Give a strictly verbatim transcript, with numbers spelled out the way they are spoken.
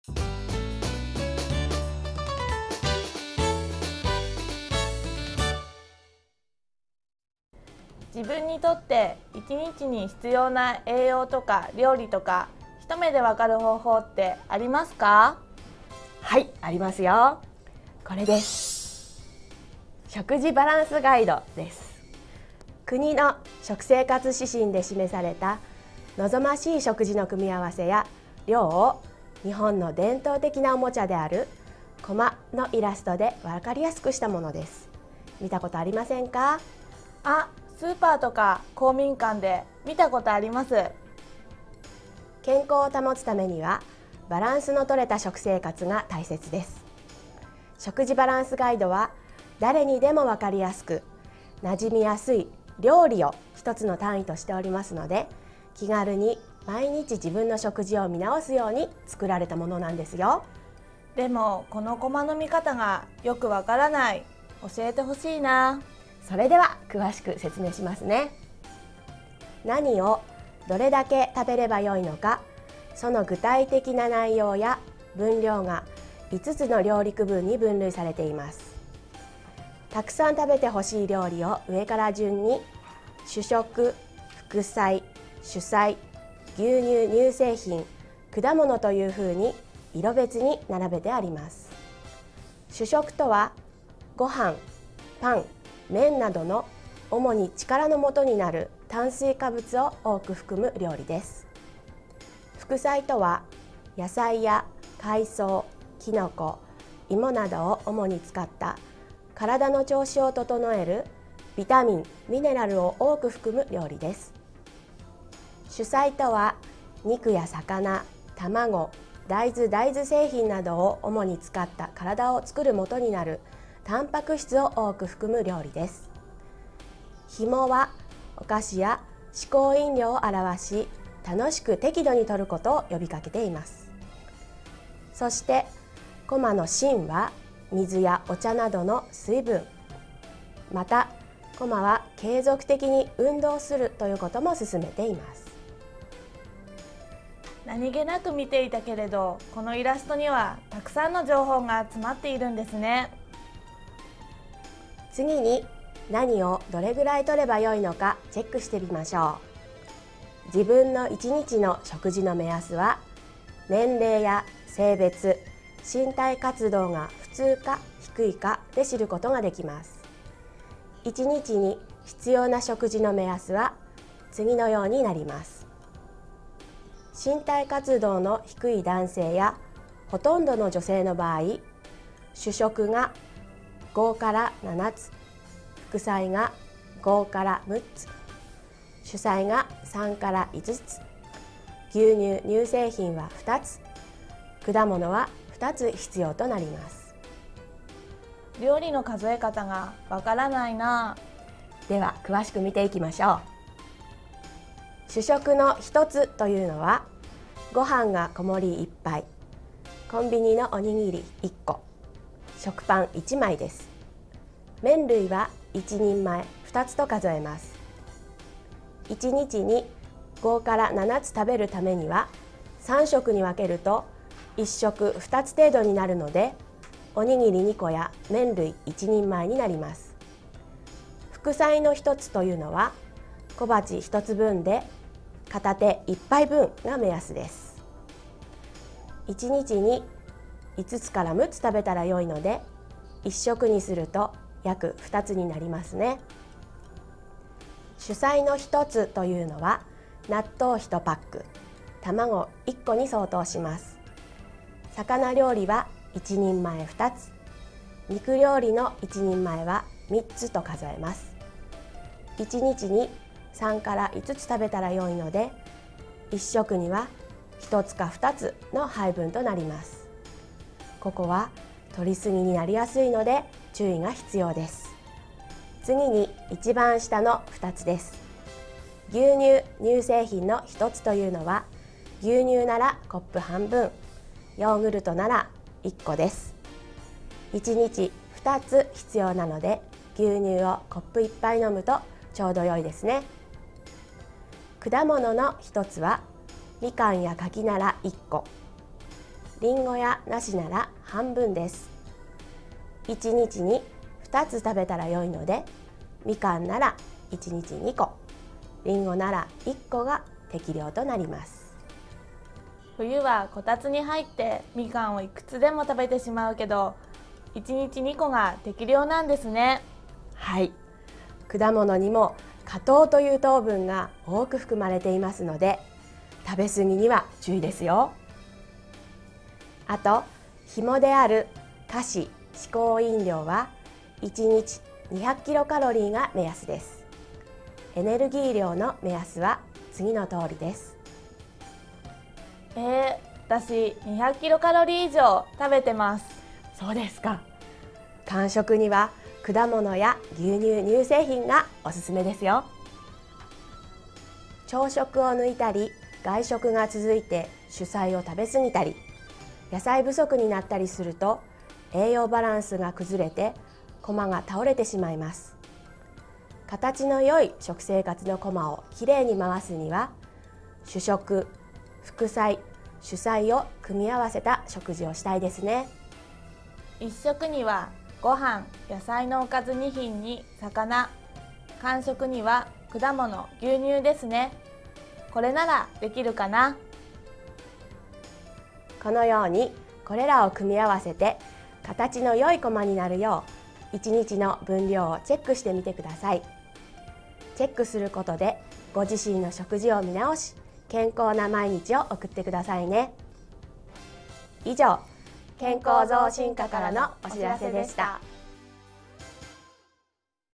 自分にとっていちにちに必要な栄養とか料理とか一目でわかる方法ってありますか？ はい、ありますよ。これです。食事バランスガイドです。国の食生活指針で示された望ましい食事の組み合わせや量を日本の伝統的なおもちゃであるコマのイラストで分かりやすくしたものです。見たことありませんか？ あ、スーパーとか公民館で見たことあります。 健康を保つためにはバランスの取れた食生活が大切です。食事バランスガイドは誰にでも分かりやすく馴染みやすい料理を一つの単位としておりますので、気軽に毎日自分の食事を見直すように作られたものなんですよ。 でもこのコマの見方がよくわからない。教えてほしいな。 それでは詳しく説明しますね。何をどれだけ食べればよいのか、その具体的な内容や分量がいつつの料理区分に分類されています。たくさん食べてほしい料理を上から順に主食、副菜、主菜、牛乳、乳製品、果物というふうに色別に並べてあります。主食とはご飯、パン、麺などの主に力の元になる炭水化物を多く含む料理です。副菜とは野菜や海藻、きのこ、芋などを主に使った体の調子を整えるビタミン、ミネラルを多く含む料理です。主菜とは肉や魚、卵、大豆、大豆製品などを主に使った体を作る元になるタンパク質を多く含む料理です。紐はお菓子や嗜好飲料を表し、楽しく適度に摂ることを呼びかけています。そしてコマの芯は水やお茶などの水分、またコマは継続的に運動するということも勧めています。 何気なく見ていたけれど、このイラストにはたくさんの情報が詰まっているんですね。 次に何をどれぐらい摂ればよいのかチェックしてみましょう。自分のいちにちの食事の目安は年齢や性別、身体活動が普通か低いかで知ることができます。いちにちに必要な食事の目安は次のようになります。身体活動の低い男性やほとんどの女性の場合、主食がごからななつ、副菜がごからむっつ、主菜がさんからいつつ、牛乳・乳製品はふたつ、果物はふたつ必要となります。 料理の数え方がわからないな。 では詳しく見ていきましょう。主食のひとつというのはご飯が小盛りいっぱい、コンビニのおにぎりいっこ、食パンいちまいです。麺類はいちにんまえふたつと数えます。いちにちにごからななつ食べるためにはさんしょくに分けるといっしょくふたつ程度になるので、おにぎりにこや麺類いちにんまえになります。副菜のひとつというのは小鉢ひとつぶんで片手いっぱいぶんが目安です。いちにちにいつつからむっつ食べたら良いので、いっしょくにすると約ふたつになりますね。主菜のひとつというのは納豆いちパック、卵いっこに相当します。魚料理はいちにんまえふたつ、肉料理のいちにんまえはみっつと数えます。いちにちにさんからいつつ食べたら良いので、いっしょくにはひとつかふたつの配分となります。ここは摂りすぎになりやすいので注意が必要です。次に一番下のふたつです。牛乳・乳製品のひとつというのは牛乳ならコップはんぶん、ヨーグルトならいっこです。いちにちふたつ必要なので、牛乳をコップいっぱい飲むとちょうど良いですね。果物のひとつはみかんや柿ならいっこ、 りんごや梨なら半分です。いちにちにふたつ食べたら良いので、みかんならいちにちにこ、りんごならいっこが適量となります。 冬はこたつに入ってみかんをいくつでも食べてしまうけど、いちにちにこが適量なんですね。 はい、果物にも果糖という糖分が多く含まれていますので、食べ過ぎには注意ですよ。あと、紐である菓子・嗜好飲料はいちにちにひゃくキロカロリーが目安です。エネルギー量の目安は次の通りです。 えー、私にひゃくキロカロリー以上食べてます。 そうですか。間食には果物や牛乳・乳製品がおすすめですよ。朝食を抜いたり、外食が続いて主菜を食べ過ぎたり、野菜不足になったりすると栄養バランスが崩れて駒が倒れてしまいます。形の良い食生活の駒をきれいに回すには、主食、副菜、主菜を組み合わせた食事をしたいですね。 一食にはご飯、野菜のおかずに品に魚、間食には果物、牛乳ですね。これならできるかな。 このようにこれらを組み合わせて形の良い駒になるよういちにちの分量をチェックしてみてください。チェックすることでご自身の食事を見直し、健康な毎日を送ってくださいね。以上、健康増進課からのお知らせでした。